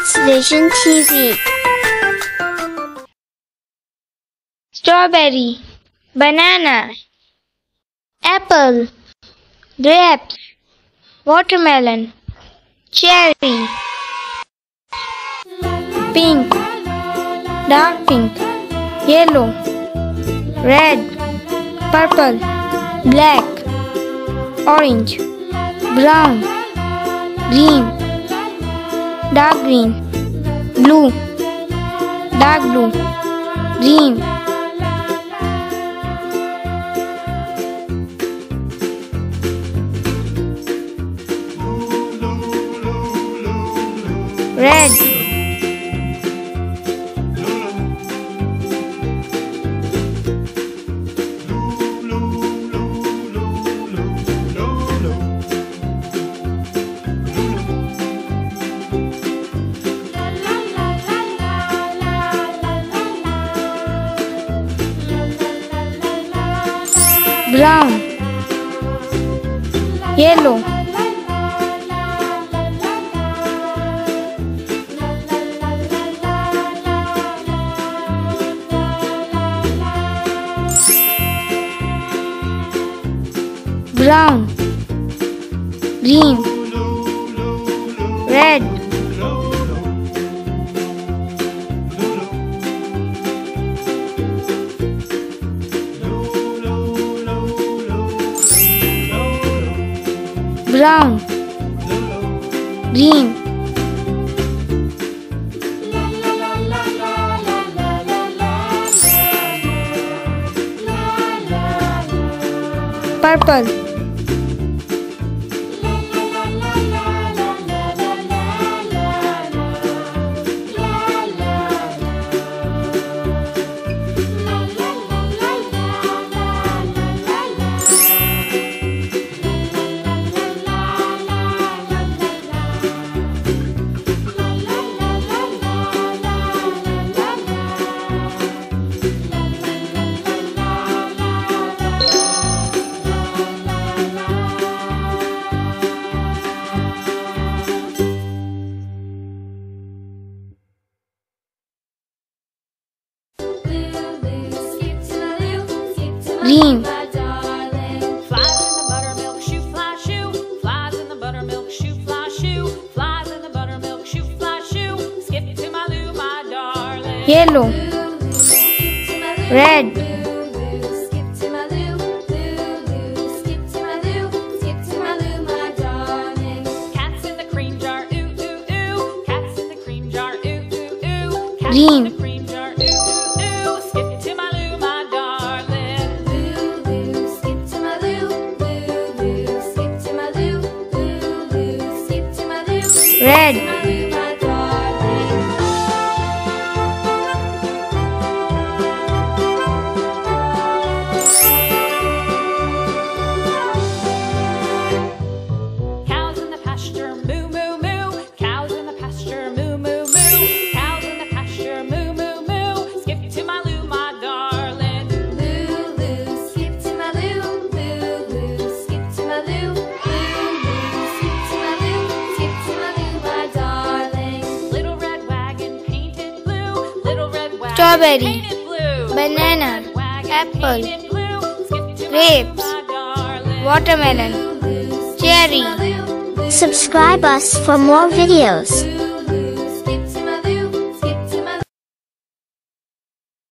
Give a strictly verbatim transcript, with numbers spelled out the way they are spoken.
KidsVision T V. Strawberry, banana, apple, grapes, watermelon, cherry, pink, dark pink, yellow, red, purple, black, orange, brown, green, dark green, blue, dark blue, green, red, brown, yellow, brown, green, red, brown, green, purple, green, Flies in the buttermilk shoe fly shoe. Flies in the buttermilk shoe fly shoe. Flies in the buttermilk shoe fly shoe. Skip to my loo, my darling. yellow, red, Skip to my loo, loo, loo. Skip to my loo, skip to my loo, my darling. Cats in the cream jar, ooh, ooh, ooh. Cats in the cream jar, ooh, ooh, ooh. Cats Green. in the cream jar, ooh, ooh, ooh. Skip to my loo, my darling. Loo, loo, skip to my loo, loo, loo. Skip to my loo, loo, loo. Skip to my loo, red, my loo, my darling. Cows in the pasture, moo, moo, moo. Cows in the pasture, moo, moo, moo. Cows in the pasture, moo, moo, moo. Skip to my loo, my darling. Loo, loo, skip to my loo, loo, loo. Skip to my loo, loo, loo. Skip to my loo, skip to my loo, my darling. Little red wagon painted blue. Little red wagon Strawberry, painted blue. banana, Red wagon apple, painted blue. Skip to my grapes, loo, my darling. watermelon, cherry. Subscribe us for more videos.